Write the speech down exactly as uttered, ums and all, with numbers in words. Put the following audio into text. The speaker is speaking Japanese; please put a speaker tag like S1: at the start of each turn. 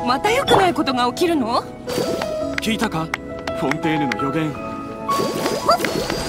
S1: また良くないことが起きるの？
S2: 聞いたか、フォンテーヌの予言。